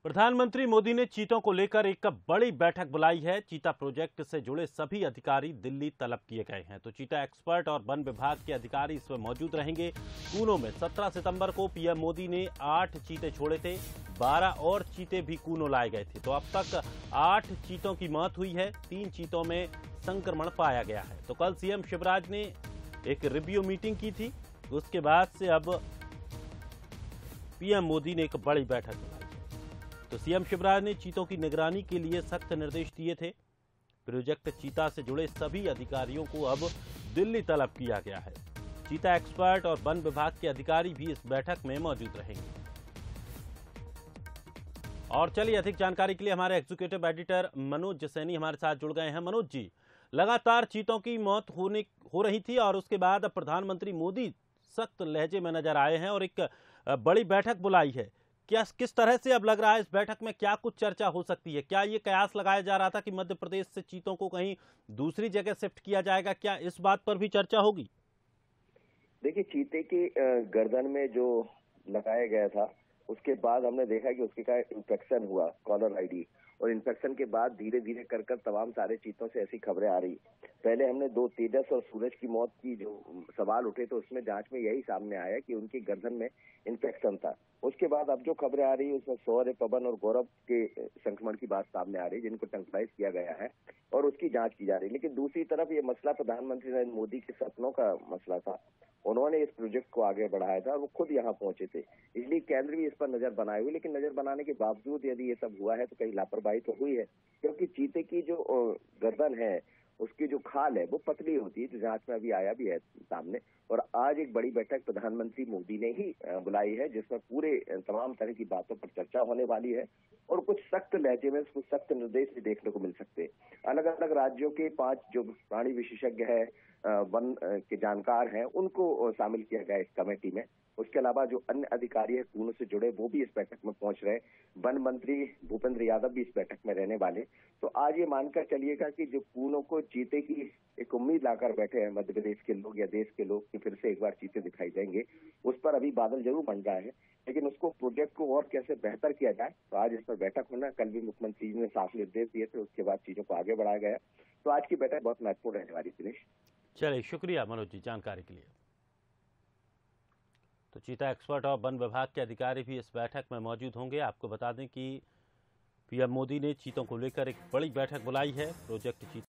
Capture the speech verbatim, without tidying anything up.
प्रधानमंत्री मोदी ने चीतों को लेकर एक बड़ी बैठक बुलाई है। चीता प्रोजेक्ट से जुड़े सभी अधिकारी दिल्ली तलब किए गए हैं। तो चीता एक्सपर्ट और वन विभाग के अधिकारी इसमें मौजूद रहेंगे। कूनों में सत्रह सितंबर को पीएम मोदी ने आठ चीते छोड़े थे, बारह और चीते भी कूनों लाए गए थे। तो अब तक आठ चीतों की मौत हुई है, तीन चीतों में संक्रमण पाया गया है। तो कल सीएम शिवराज ने एक रिव्यू मीटिंग की थी, उसके बाद से अब पीएम मोदी ने एक बड़ी बैठक बुलाई। तो सीएम शिवराज ने चीतों की निगरानी के लिए सख्त निर्देश दिए थे। प्रोजेक्ट चीता से जुड़े सभी अधिकारियों को अब दिल्ली तलब किया गया है। चीता एक्सपर्ट और वन विभाग के अधिकारी भी इस बैठक में मौजूद रहेंगे। और चलिए, अधिक जानकारी के लिए हमारे एग्जीक्यूटिव एडिटर मनोज सैनी हमारे साथ जुड़ गए हैं। मनोज जी, लगातार चीतों की मौत होने हो रही थी और उसके बाद प्रधानमंत्री मोदी सख्त लहजे में नजर आए हैं और एक बड़ी बैठक बुलाई है। क्या किस तरह से अब लग रहा है इस बैठक में क्या कुछ चर्चा हो सकती है? क्या ये कयास लगाया जा रहा था कि मध्य प्रदेश से चीतों को कहीं दूसरी जगह शिफ्ट किया जाएगा? क्या इस बात पर भी चर्चा होगी? देखिए, चीते के गर्दन में जो लगाया गया था, उसके बाद हमने देखा कि उसके का इन्फेक्शन हुआ, कॉलर आईडी, और इन्फेक्शन के बाद धीरे धीरे कर कर तमाम सारे चीतों से ऐसी खबरें आ रही। पहले हमने दो तेजस और सूरज की मौत की जो सवाल उठे तो उसमें जांच में यही सामने आया कि उनकी गर्दन में इन्फेक्शन था। उसके बाद अब जो खबरें आ रही है उसमें सौर्य, पवन और गौरव के संक्रमण की बात सामने आ रही है, जिनको ट्रैंक्विलाइज किया गया है और उसकी जांच की जा रही है। लेकिन दूसरी तरफ ये मसला प्रधानमंत्री नरेंद्र मोदी के सपनों का मसला था। उन्होंने इस प्रोजेक्ट को आगे बढ़ाया था और वो खुद यहाँ पहुंचे थे, इसलिए केंद्र भी इस पर नजर बनाए हुए। लेकिन नजर बनाने के बावजूद यदि ये सब हुआ है तो कहीं लापरवाही तो हुई है, क्योंकि चीते की जो गर्दन है, उसकी जो खाल है वो पतली होती है, जो जांच में अभी आया भी है सामने। और आज एक बड़ी बैठक प्रधानमंत्री मोदी ने ही बुलाई है, जिसमें पूरे तमाम तरह की बातों पर चर्चा होने वाली है और कुछ सख्त लहजे में कुछ सख्त निर्देश भी देखने को मिल सकते हैं। अलग अलग राज्यों के पांच जो प्राणी विशेषज्ञ है, वन के जानकार हैं, उनको शामिल किया गया इस कमेटी में। उसके अलावा जो अन्य अधिकारी है कूनों से जुड़े, वो भी इस बैठक में पहुंच रहे। वन मंत्री भूपेंद्र यादव भी इस बैठक में रहने वाले। तो आज ये मानकर चलिएगा कि जो कूनों को चीते की एक उम्मीद लाकर बैठे हैं मध्य प्रदेश के लोग या देश के लोग कि फिर से एक बार चीते दिखाई देंगे, उस पर अभी बादल जरूर बन रहा है। लेकिन उसको प्रोजेक्ट को और कैसे बेहतर किया जाए, तो आज इस पर बैठक होना। कल भी मुख्यमंत्री जी ने साफ निर्देश दिए थे, उसके बाद चीजों को आगे बढ़ाया गया। तो आज की बैठक बहुत महत्वपूर्ण रहने वाली। दिनेश, चलिए, शुक्रिया मनोज जी जानकारी के लिए। तो चीता एक्सपर्ट और वन विभाग के अधिकारी भी इस बैठक में मौजूद होंगे। आपको बता दें कि पीएम मोदी ने चीतों को लेकर एक बड़ी बैठक बुलाई है। प्रोजेक्ट चीता